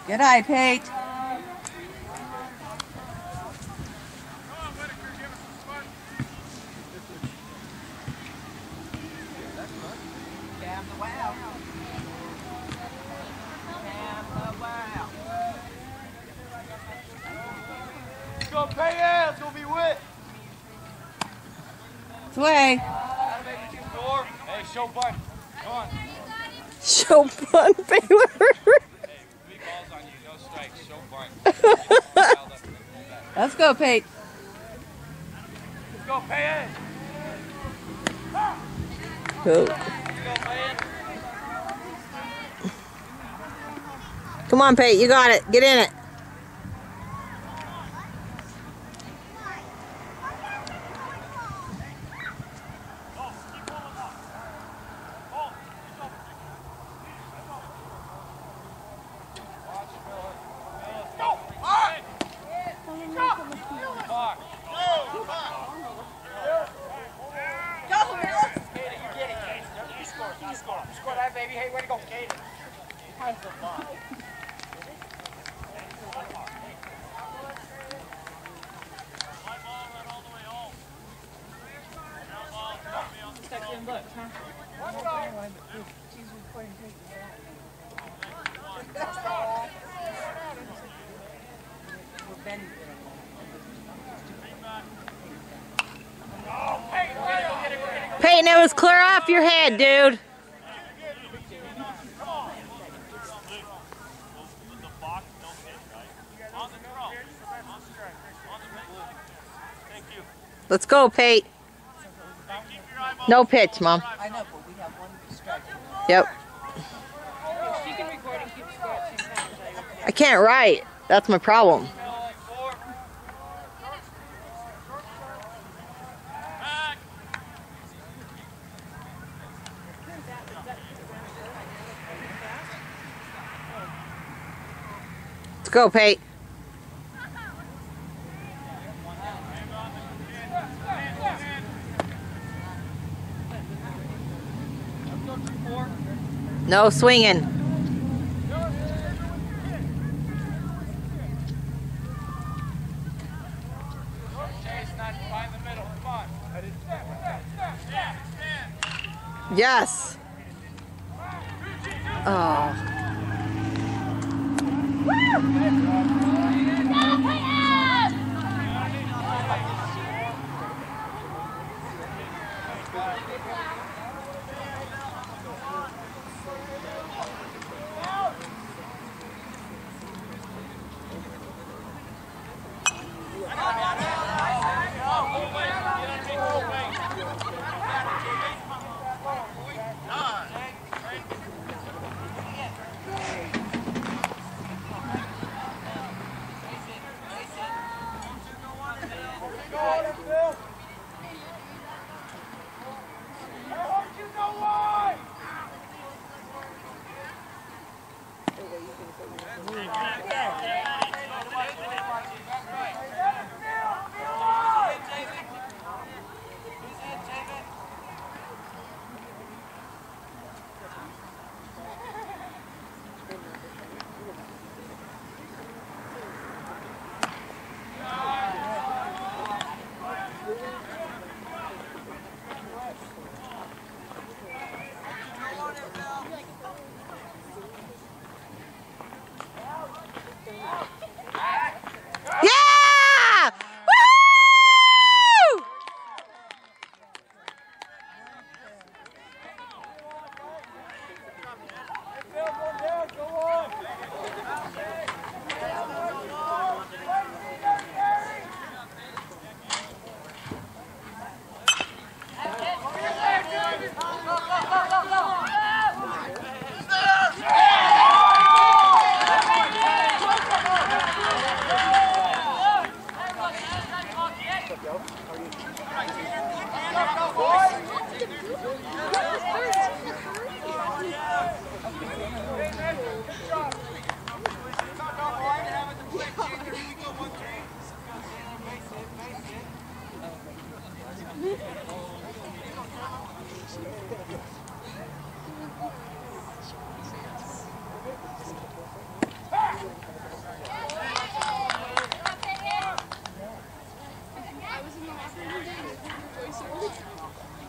Good eye, Pate. Come on, Whitaker, give us some fun. Cam the wow. Cam the wow. Let's go, Peyton. It's going to be wet. This way. Hey, show bunt. Come on. Show bunt, Baylor. Hey, 3 balls on you, no strikes. Show bunt. Let's go, Pate. Let's go, Peyton. Go. Let's go, Peyton. Come on, Pate. You got it. Get in it. Baby, hey, way to go, Katie. Time's the ball. Peyton, it was clear off your head, dude. Let's go, Pate. No pitch, Mom. I know, but we have one strike. Yep. She can record and keep score at the same time. I can't write. That's my problem. Let's go, Pate. No swinging. Yes. Oh.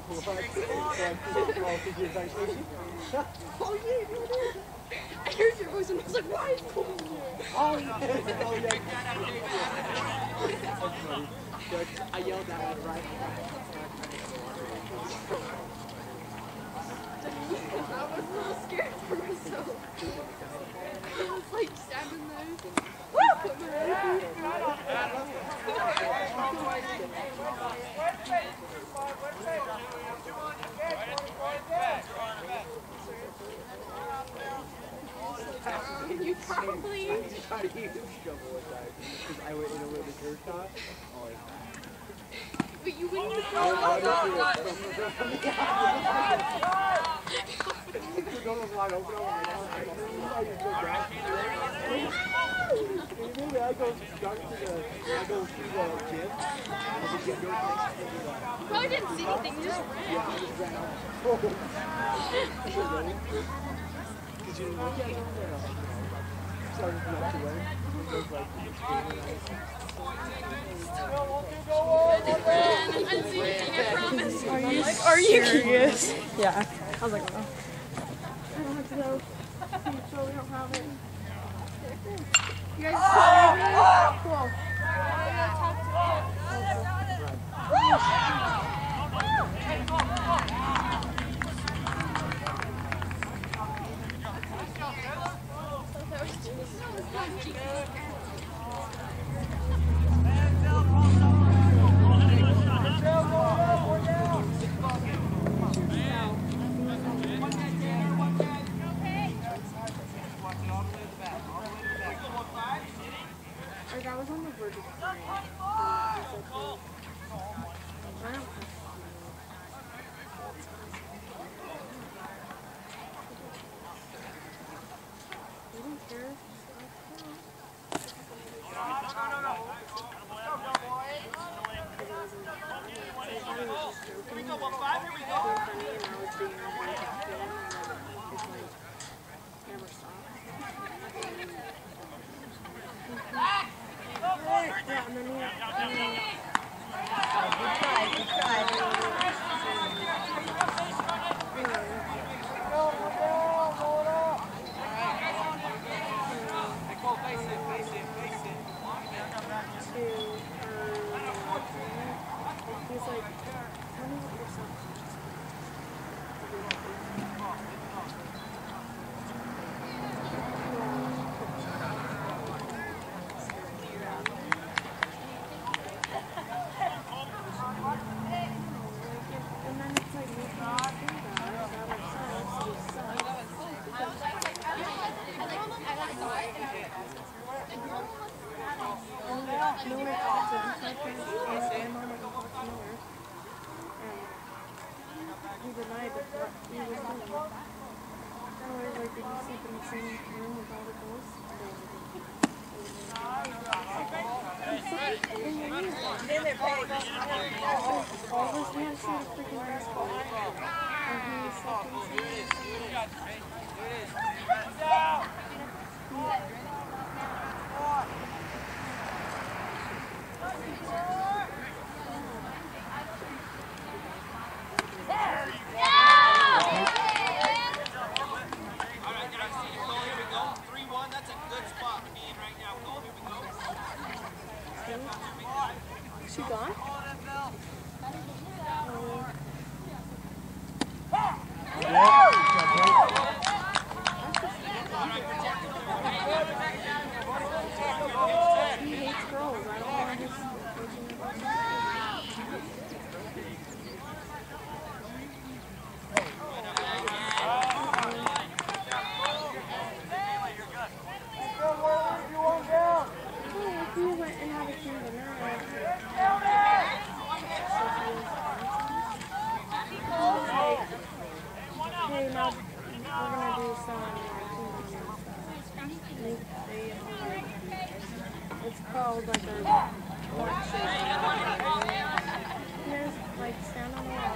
Oh yeah, I heard your voice and I was like, why is it? Oh yeah. I yelled at it right. I was a little scared for myself. I was like standing there. Woo! Put my you probably. I tried to use trouble with that because I went in a little dirt shot. But you wouldn't even go. The door was wide open. Maybe I go start to the. I go through the gym. Probably didn't see anything. Just ran. Yeah, I just ran out. Because you didn't look at it. Started to go away. It goes like. Are you serious? Yeah. I was like, oh. I don't have to know. So we don't have it. You guys cool. Like I was on the verge of crying. You don't care. He denied that he was doing it. Otherwise, like, did you sleep in the same room with all the girls? All this man said a freaking asshole. And he slept in the same She gone? He hates girls. I don't want his if we went and had a team dinner, hey, now we're gonna do some it's called like a pork shake. There's like stand on the wall.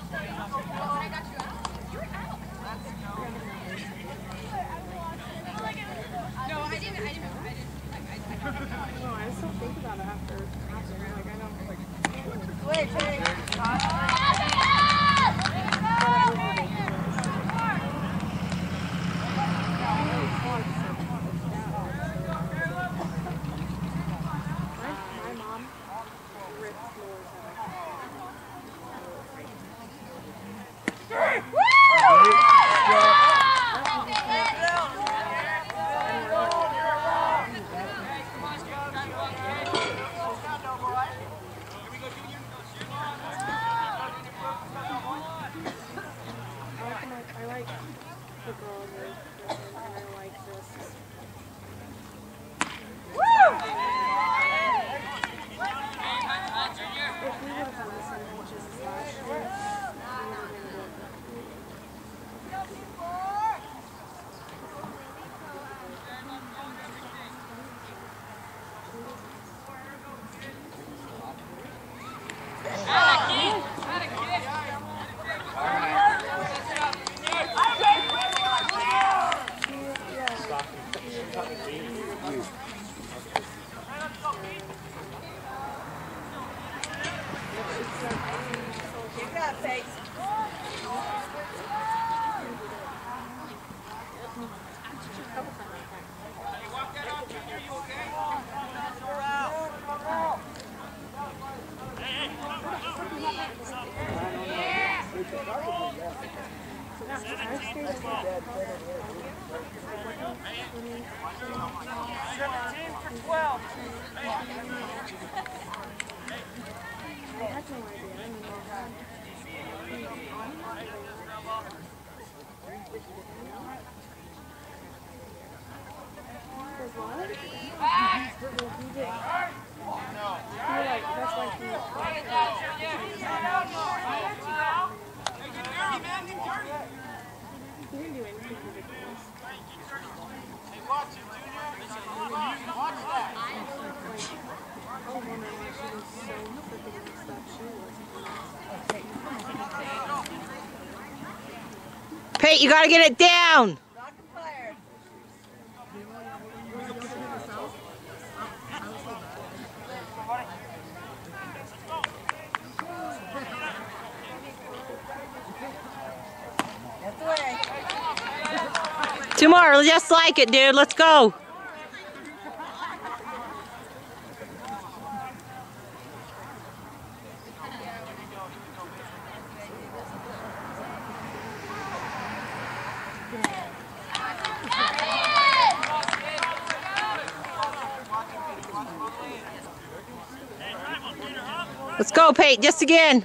No, I didn't. No, I still think about it after. Like I know. Wait, Pete, you gotta get it down. Two more, just like it, dude. Let's go. Let's go, Pete, just again.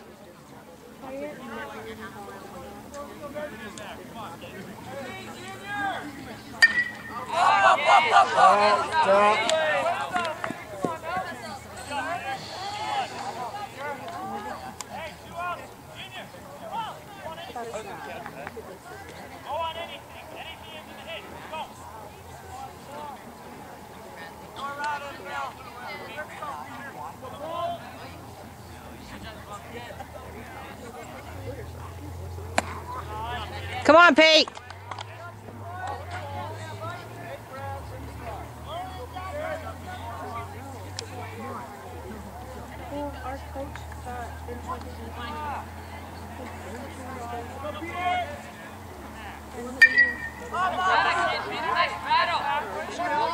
Come on, Pete. Our coach Nice battle.